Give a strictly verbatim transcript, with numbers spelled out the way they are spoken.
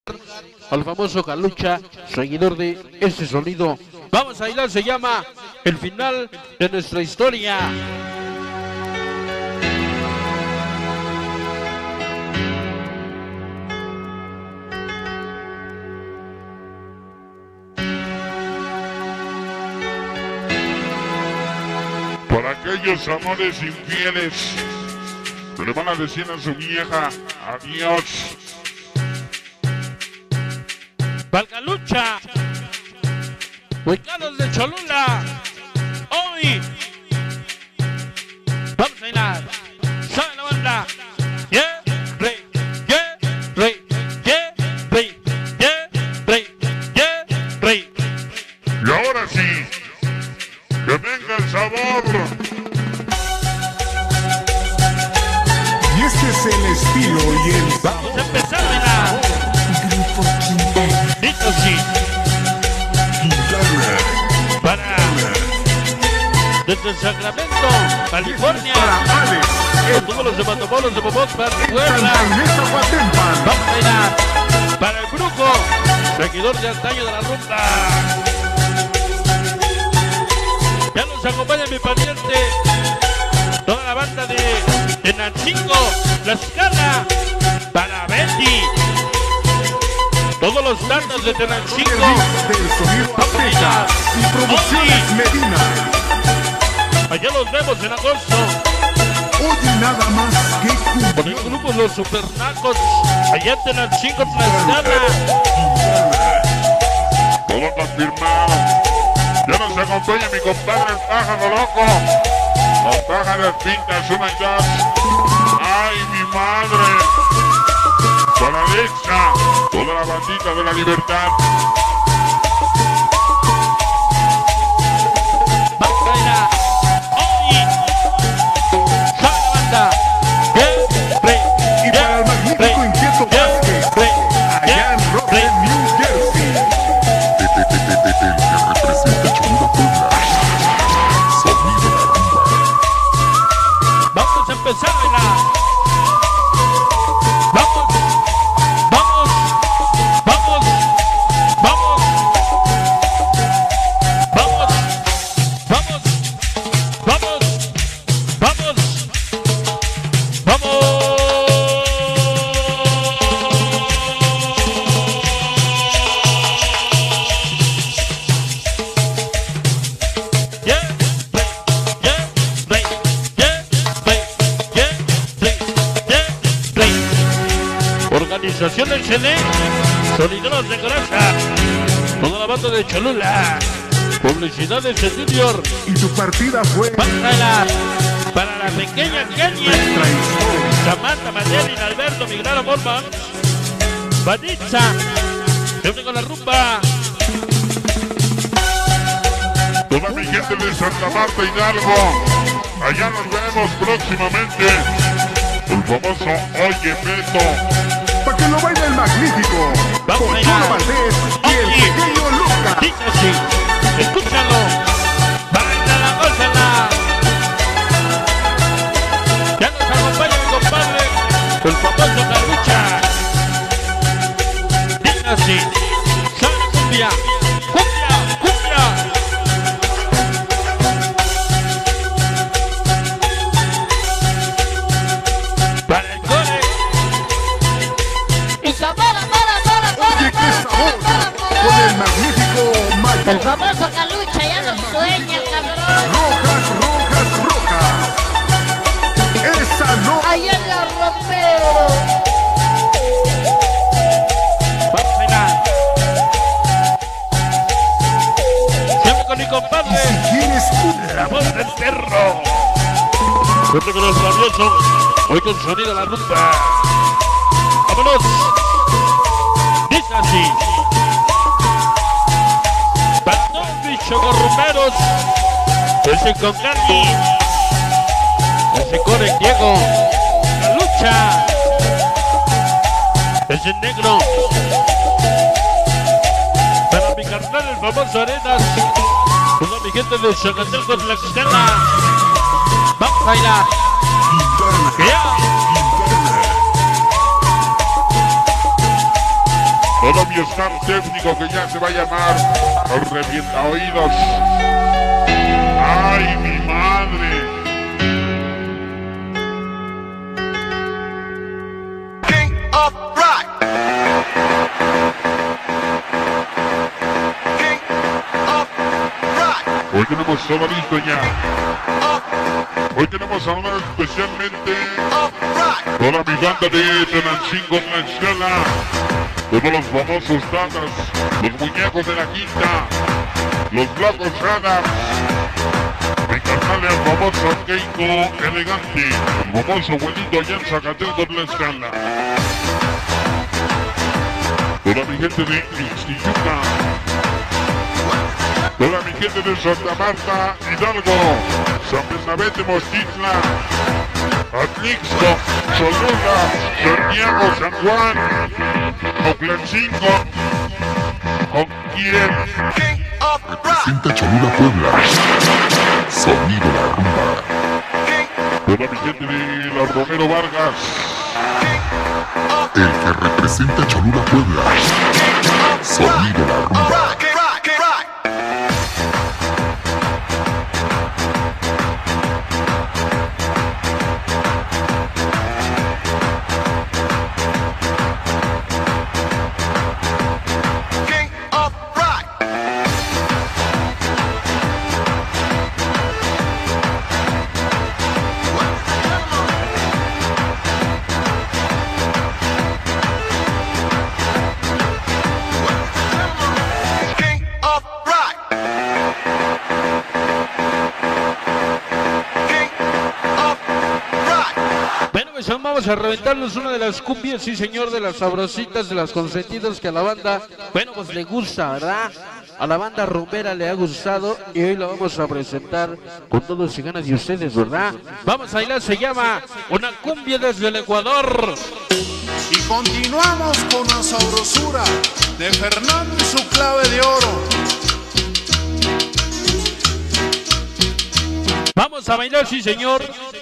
al famoso Calucha, seguidor de este sonido. Vamos a bailar, se llama El Final de Nuestra Historia. Por aquellos amores infieles que le van a decir a su vieja adiós. Valgalucha, ubicados de Cholula, hoy vamos a bailar, sabe la banda, yeah, rey, yeah, rey, yeah, rey, yeah, rey, yeah, rey. Y ahora sí, que venga el sabor. Y este es el estilo y el... Vamos a empezar a bailar. Grupo Quintana. Listo, sí. Para desde Sacramento, California. Para Alex, Con todos los de Matamoros de Bobot para Puebla. Santainés Aguatempan. Vamos a bailar para el Brujo, seguidor de antaño de la rumba. Ya nos acompaña mi pariente, toda la banda de Tenancingo, La Escala, para Betty. Todos los tantos de Tenancingo. Del sonido Azteca y Producciones Medina. Allá los vemos en agosto. Oye nada más que Con el grupo Los Supernacos, allá en Tenancingo, Tlaxcala. Todo confirmado. Ya nos acompaña mi compadre el Pájaro Loco. Con Pájaros Pintas uno y dos. ¡Ay, mi madre! Con Alexa, toda la bandita de la libertad. Vamos a bailar hoy. Sabe la banda. Yeah, rey, Y yeah, para el magnífico rey, Inquieto yeah, Vázquez, rey, allá yeah, en rey. Rockland, New Jersey. El que representa Cholula Puebla. Sonido la rumba. Vamos a empezar a bailar. Vamos, vamos, vamos, vamos, vamos, vamos, vamos, vamos, vamos. Yeah, rey, yeah, rey, yeah, rey, yeah, rey, yeah, rey. Organización del C D, Sonideros de Grasa, toda la banda de Cholula, publicidades en Junior, Y tu partida fue vamos a bailar para la pequeña Kenia, nuestra historia. Samantha, Madeline, Alberto, Migrano, Mormon, Vanitza, se une con la rumba. Toda mi gente de Santa Marta Hidalgo. Allá nos vemos próximamente. El famoso Oye Beto. Para que lo baile el magnífico Vamos a Pochulo bailar. Valdés y el Oye. pequeño Lucas. Dice así, escúchalo, bailala, gózala. Ya nos acompaña mi compadre, el famoso Calucha. Dice así, sale cumbia, cumbia, cumbia. Para el core, Y sabor, para, para, para, Oye, qué para, sabor. para, para, Con para. el magnífico El Mayor. famoso Calucha ya no sueña, cabrón. Rojas, rojas, rojas. Esa no. Allá en la Romero. vamos a bailar. Siempre con mi compadre. Si quieres un... La voz del perro. Siempre con los rabiosos. Hoy con sonido de la rumba. ¡Vámonos! Dice así. Para todos mis chocorrumberos. Ese con Gandhi. Ese con el Diego. La lucha. Ese negro. Para mi carnal, el famoso Arenas. Toda mi gente de Zacatecas, Tlaxcala. Vamos a bailar. Yeah. Todo mi staff técnico que ya se va a llamar el Revienta Oídos. ¡Ay, mi madre! King of Rock. King of Rock. Hoy tenemos todo listo ya. Hoy tenemos a hablar especialmente Of Rock. toda mi banda de Tenancingo, Tlaxcala, todos los famosos tatas, los muñecos de la quinta, los blancos Adams, mi carnal el famoso Keiko Elegante, el famoso abuelito allá en Zacatecas, Tlaxcala, toda mi gente de Ixtiyuca, toda mi gente de Santa Marta, Hidalgo, San Bernabé de Mochitla, Atlixco, Cholula, Santiago, San Juan, Oclancingo, ¿con quién? King of Rock. Representa Cholula, Puebla. Sonido La Rumba. Toda mi gente de la Romero Vargas, El que representa Cholula, Puebla. Sonido La Rumba. Rock, rock, rock. King of Rock. King of Rock. King of Rock. Bueno, pues vamos a reventarnos una de las cumbias, sí señor, de las sabrositas, de las consentidas que a la banda, bueno, pues le gusta, ¿verdad? A la banda rumbera le ha gustado y hoy la vamos a presentar con todos y ganas de ustedes, ¿verdad? Vamos a bailar, se llama Una Cumbia desde el Ecuador. Y continuamos con la sabrosura de Fernando y su clave de oro. Vamos a bailar, sí señor.